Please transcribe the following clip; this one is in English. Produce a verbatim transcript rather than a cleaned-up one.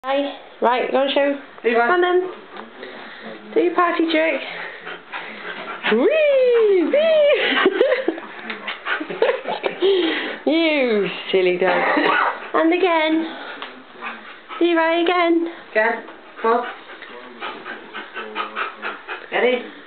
Hi. Right, go and show. Levi. Come on then. Do your party trick. Whee! Whee! You silly dog. And again. Levi again. Again. Come on. Ready?